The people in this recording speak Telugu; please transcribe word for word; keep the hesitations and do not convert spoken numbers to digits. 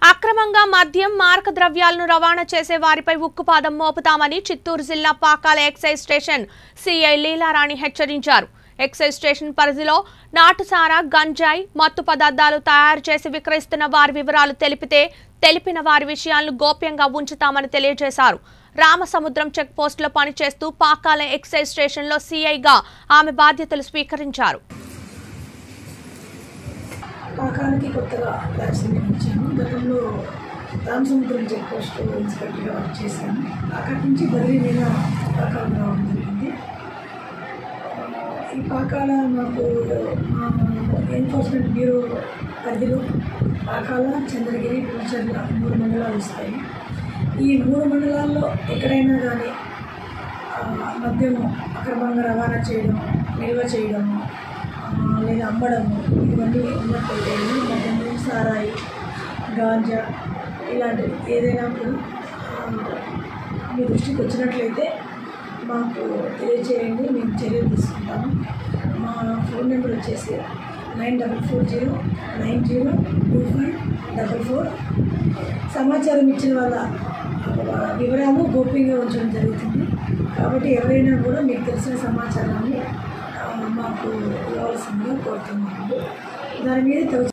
అక్రమంగా మద్యం మార్క ద్రవ్యాలను రవాణా చేసే వారిపై ఉక్కుపాదం మోపుతామని చిత్తూరు జిల్లా Pakala excise station CI Leelarani హెచ్చరించారు. ఎక్సైజ్ స్టేషన్ పరిధిలో నాటుసారా, గంజాయి, మత్తు పదార్థాలు తయారు చేసి విక్రయిస్తున్న వారి వివరాలు తెలిపితే తెలిపిన వారి విషయాలను గోప్యంగా ఉంచుతామని తెలియజేశారు. రామసముద్రం చెక్ పోస్టులో పనిచేస్తూ పాకాల ఎక్సైజ్ స్టేషన్లో సిఐగా ఆమె బాధ్యతలు స్వీకరించారు. పాకాలకి కొత్తగా వ్యాక్సిన్ ఇచ్చాను. గతంలో రామసముద్రం చెక్ పోస్ట్ ఇన్స్పెక్టర్గా వర్క్ చేశాను. అక్కడి నుంచి బదిలీ మీద పాకాల రావడం జరిగింది. ఈ పాకాల నాకు ఎన్ఫోర్స్మెంట్ బ్యూరో పరిధిలో పాకాల, చంద్రగిరి, పులిచెర్ల మూడు మండలాలు వస్తాయి. ఈ మూడు మండలాల్లో ఎక్కడైనా కానీ మద్యము అక్రమంగా రవాణా చేయడం, నిల్వ చేయడము లేదా అమ్మడము ఇవన్నీ ఉన్నట్లయితే మద్యము, సారాయి, గాంజా ఇలాంటివి ఏదైనా కూడా మీ దృష్టికి వచ్చినట్లయితే మాకు తెలియచేయండి, మేము చర్యలు తీసుకుంటాము. మా ఫోన్ నెంబర్ వచ్చేసి nine double four zero nine zero two five double four. సమాచారం ఇచ్చిన వాళ్ళ వివరాలు గోప్యంగా ఉంచడం జరుగుతుంది. కాబట్టి ఎవరైనా కూడా మీకు తెలిసిన సమాచారాన్ని మాకు ఇవ్వాల్సిందిగా కోరుతున్నాము. దాని మీద